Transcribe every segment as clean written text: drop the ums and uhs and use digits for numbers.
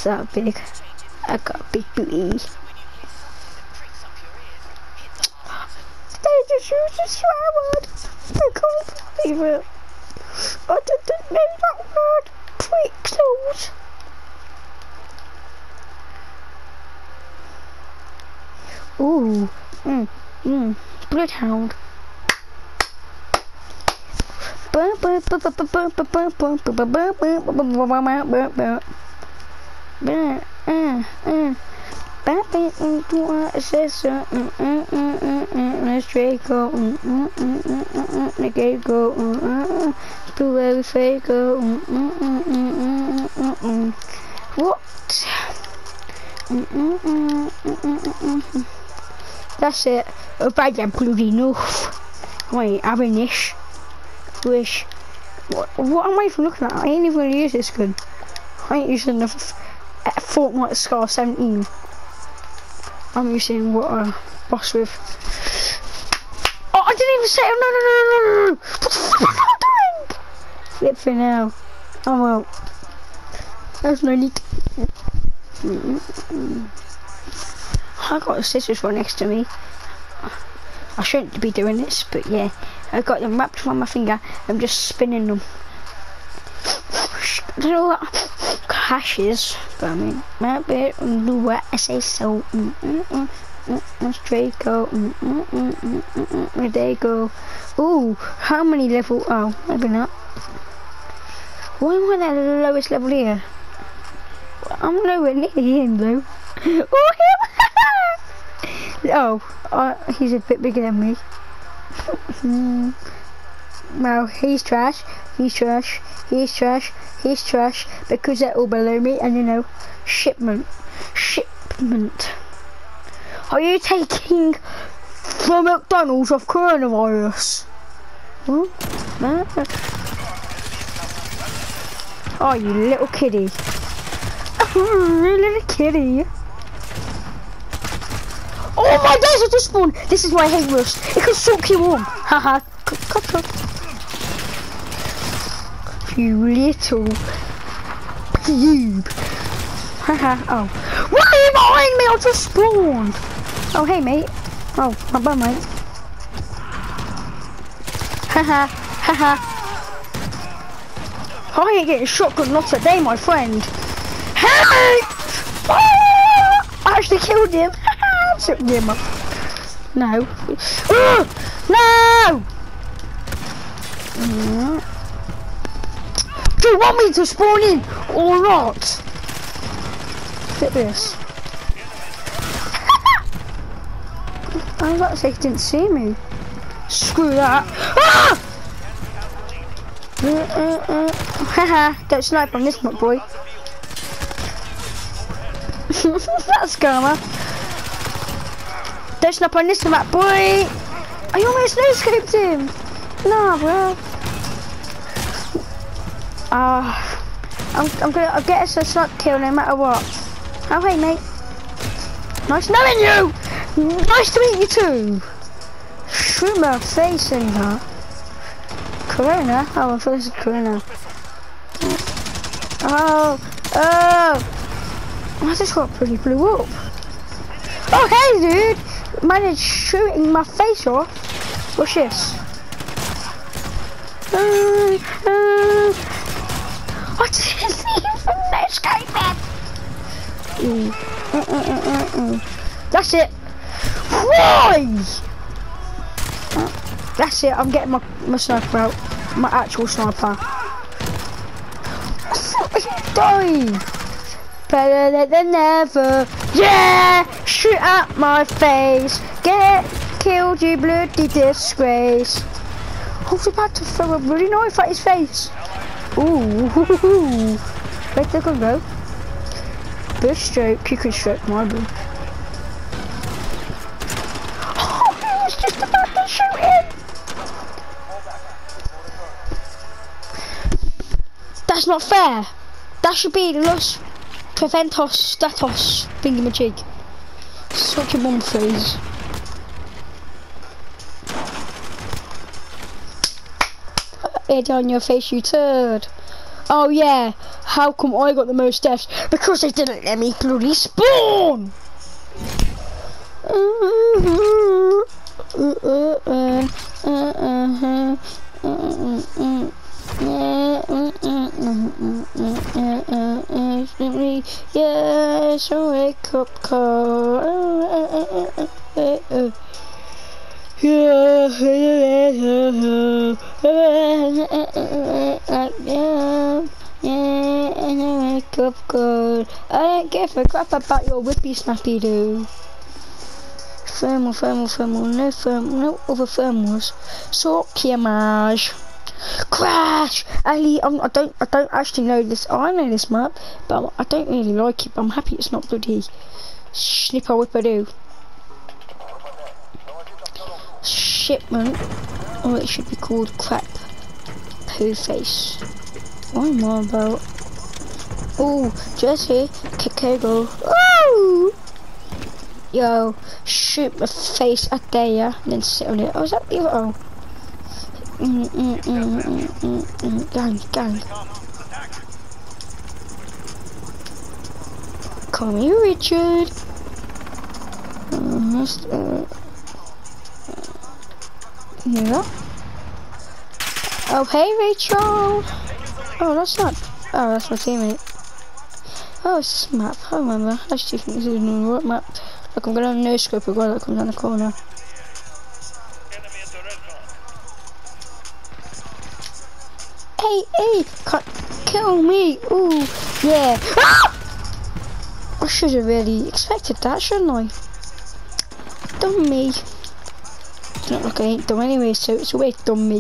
ass that big. I got a big booty. They just used a swear word. I can't believe it. I didn't know that word. Pixels. Ooh. Bloodhound. What? That's it. If I get bloody enough. Wait, having this. Wish. What am I even looking at? I ain't even gonna use this gun. I ain't using the Fortnite Scar 17. I'm using what a boss with. Oh, I didn't even say. Oh, no. What the fuck am I doing? Flip for now. Oh well. There's no need. I got the scissors right next to me. I shouldn't be doing this, but yeah. I got them wrapped around my finger. I'm just spinning them. I don't know what cash is, but I mean, maybe do what I say so. Straight go. Where they go? Ooh, how many level? Oh, maybe not. Why am I at the lowest level here? I'm nowhere near the end though. Oh, he's a bit bigger than me. Well, he's trash, because they're all below me, and you know, shipment. Are you taking the McDonald's of coronavirus? Huh? Oh, you little kiddie. Little kiddie. Oh my days, I just spawned! This is why I hate Rust. It can soak you warm. Haha. You little cube. Haha. Oh. What are you behind me? I just spawned. Oh, hey, mate. Oh, my bum, mate. Haha. I ain't getting shotgun not today, my friend. Hey! Oh! I actually killed him. Took him up. No. No! Do you want me to spawn in or not? Look at this. I was about to say he didn't see me. Screw that. Haha, don't snipe on this, my boy. That's karma. Don't snipe on this, my boy. I almost no-scoped him. Nah, bro. I'll get us a snipe kill no matter what. Oh, hey, mate. Nice knowing you. Nice to meet you too. Shoot my face in her. Corona? Oh, I thought this was Corona. Oh. I just got pretty blew up. Oh, hey, dude. Managed shooting my face off. What's this? I didn't even escape it. That's it. Why? That's it. I'm getting my sniper out. My actual sniper. Die. Better than never. Yeah. Shoot at my face. Get killed, you bloody disgrace. I was about to throw a really knife at his face. Ooh. Where'd they go? Bush stroke. You can stroke my bush. Oh, he was just about to shoot him. That's not fair. That should be Los Preventos Status thingamajig. Such a mum phrase. Head on your face, you turd. Oh yeah. How come I got the most deaths? Because they didn't let me bloody spawn! Yes, wake up call. Wake up call. I don't give a crap about your whippy snappy doo. Thermal, no other thermals. Sort Kiamage. Crash! Ali, I don't actually know this. Oh, I know this map, but I don't really like it. But I'm happy it's not bloody Snipper Whippadoo. Shipment. Oh, it should be called Crap Poo Face. What am I about? Oh, Jesse, Kikego. Woo! Yo, shoot my face at there, and then sit on it. Oh, is that the other? Gang. Call me Richard. Yeah. Oh, hey, Rachel. Oh, that's not. Oh, that's my teammate. Oh, it's this map. I remember. I actually think this is the right map. Look, I'm gonna no scope a guy that comes down the corner. Hey, can't kill me. Ooh, yeah. Ah! I should have really expected that, shouldn't I? Done me. It's not like I ain't dumb anyway, so it's a way to dumb me.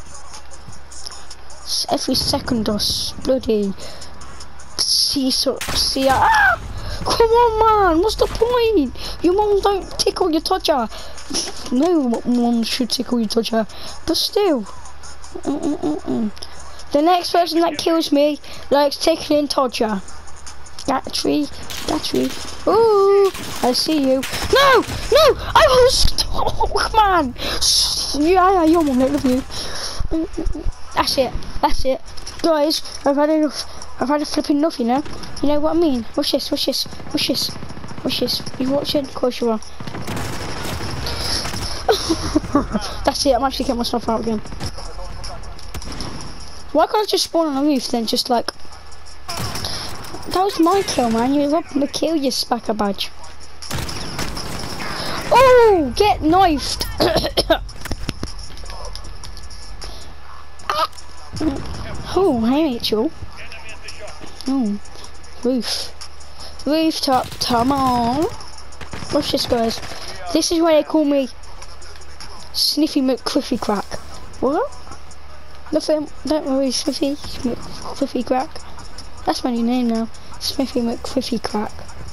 It's every second or bloody see. Ah! Come on, man, what's the point? Your mum don't tickle your todger. No mum should tickle your todger, but still. The next person that kills me likes tickling todger. That tree. Ooh, I see you. No, I was. Oh, come on. Yeah, your mum don't love you. That's it. Guys, I've had enough. I've had a flipping enough, you know? You know what I mean? Watch this. You watching? Of course you are. That's it, I'm actually getting myself out again. Why can't I just spawn on the roof then, just like... That was my kill, man. You robbed the kill, you spacker badge. Oh, get knifed. Oh, hey, Rachel. Oh, rooftop, come on. Watch this, guys. This is why they call me Sniffy McCriffy Crack. What? Nothing, don't worry, Sniffy McCriffy Crack. That's my new name now. Sniffy McCriffy Crack.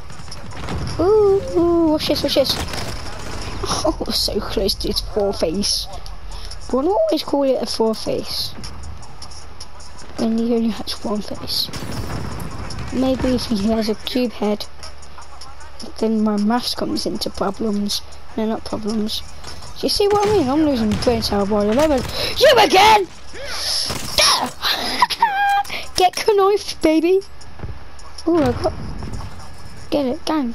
Ooh, watch this. Oh, so close to its four face. But I always call it a four face. When he only has one face. Maybe if he has a cube head, then my maths comes into problems. No, not problems. Do you see what I mean? I'm losing brain cell by the moment. You again! Get knifed, baby. Ooh, I got. Get it, gang.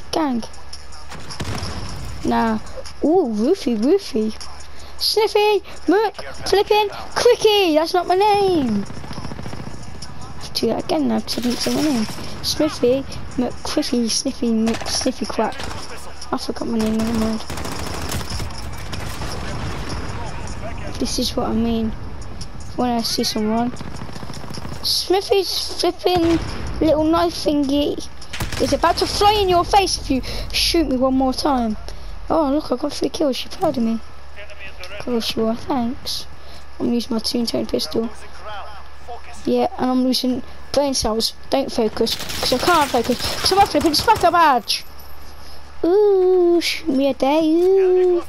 Nah. Ooh, roofie. Sniffy, Muck, flipping, Quickie. That's not my name. Do that again now because I didn't say my name. Sniffy, McQuiffy, Sniffy Crack. I forgot my name, never mind. This is what I mean when I see someone. Smithy's flipping little knife thingy is about to fly in your face if you shoot me one more time. Oh look, I got 3 kills, you're proud of me. Of course you are, thanks. I'm using my two-tone pistol. Yeah, and I'm losing brain cells. Don't focus, because I can't focus, because I'm a flipping spacker badge. Ooh, shoot me a day. Ooh.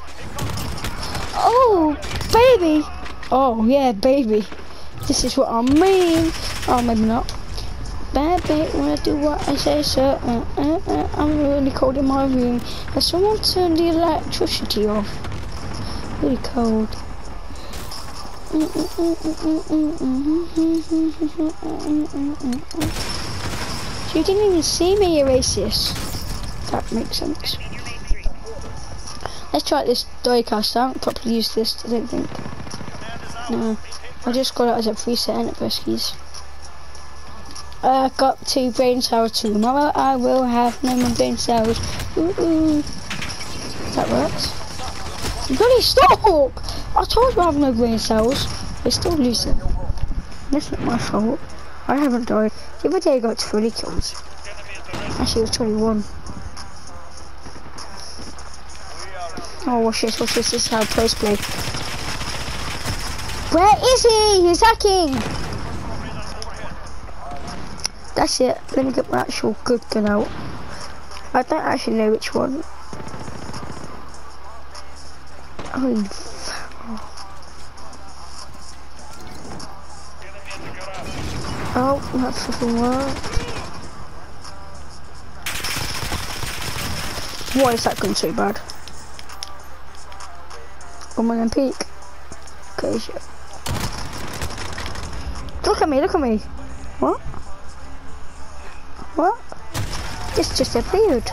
Oh, baby. Oh, yeah, baby. This is what I mean. Oh, maybe not. Baby, when I do what I say, so I'm really cold in my room. Has someone turned the electricity off? Really cold. So you didn't even see me, you racist. That makes sense. Let's try this diecast. I haven't properly used this, I don't think. No, I just got it as a preset in it, Briskies. Got 2 brain cells tomorrow. I will have no more brain cells. Ooh. That works. Bloody stop! I told you I have no brain cells. We're still losing. That's not my fault. I haven't died. The other day I got 20 kills. Actually, it was 21. Oh, watch this, this is how pros play. Where is he? He's hacking! That's it, let me get my actual good gun out. I don't actually know which one. Oh, that fucking worked. Why is that gun so bad? Come on and peek. Okay, shit. Look at me, look at me. What? What? This just appeared.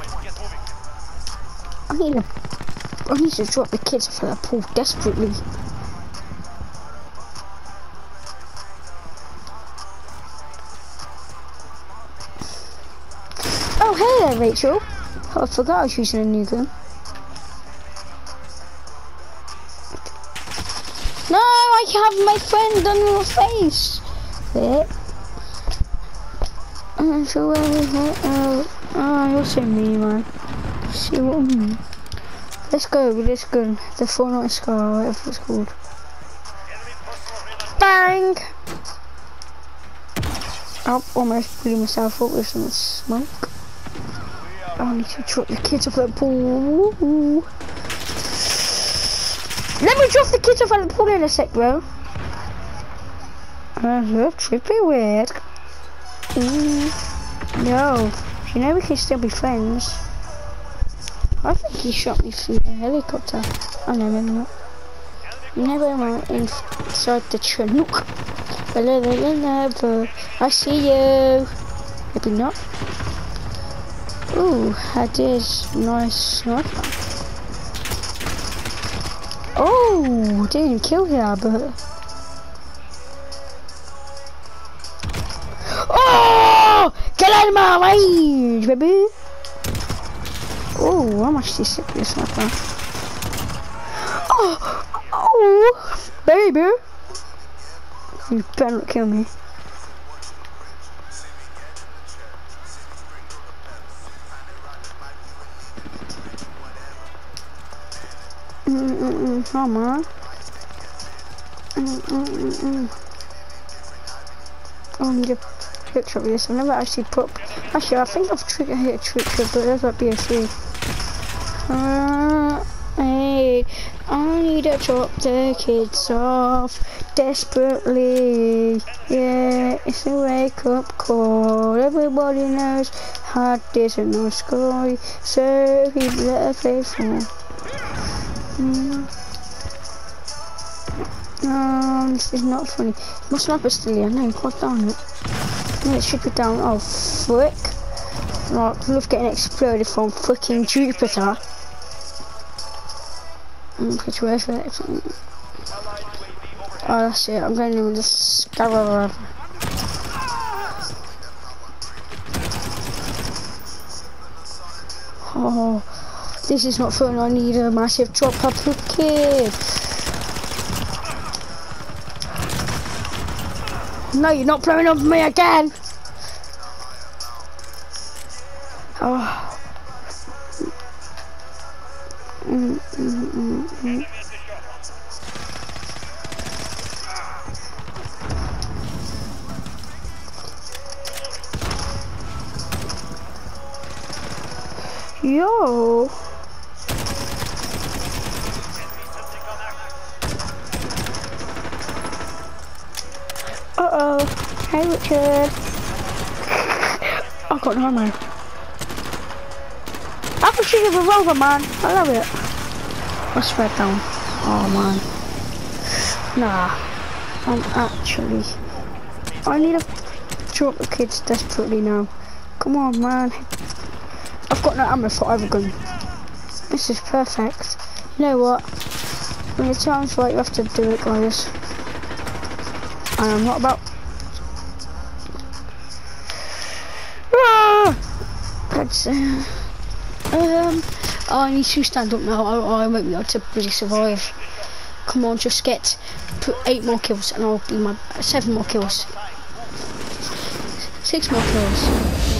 I need to drop the kids off that pool desperately. Oh, hey there, Rachel. Oh, I forgot I was using a new gun. No, I have my friend on your face. There. So where is it? Oh, you're so mean, man. See what I mean? Let's go with this gun. The Fortnite Scar, whatever it's called. Bang! Oh, almost blew myself up with some smoke. I need to drop the kids off that pool. Let me drop the kids off at the pool in a sec, bro. Trippy weird. No, you know we can still be friends. I think he shot me through the helicopter. Oh no, maybe not. Never mind, inside the Chinook. I see you. Maybe not. Ooh, that is nice sniper. Oh, didn't kill her, but. Oh! Get out of my range, baby! Oh, how much is this sniper? Oh, baby! You better not kill me. Come on. I need a picture of this. I've never actually put. Actually, I think I've hit a trick shot, but there's like BSC. Hey, I need to drop the kids off desperately. Yeah, it's a wake up call. Everybody knows hard days and no sky, so he better faithful. This is not funny. My sniper's still here. No, god damn it. No, it should be down. Oh, frick. Right, I love getting exploded from freaking Jupiter. Pretty worth it. Oh, that's it. I'm going in with the scarab. Oh, this is not fun. I need a massive drop up the kid. No, you're not blowing up me again. Oh. Yo. Uh-oh. Hey, Richard. I've got no ammo. I can shoot a revolver, man. I love it. I spread down. Oh, man. Nah. Actually, I need to drop the kids desperately now. Come on, man. I've got no ammo for either gun. This is perfect. You know what? When the time's right, you have to do it, guys. And I'm not about... I need to stand up now. I won't be able to really survive. Come on, just put 8 more kills and I'll be 7 more kills. 6 more kills.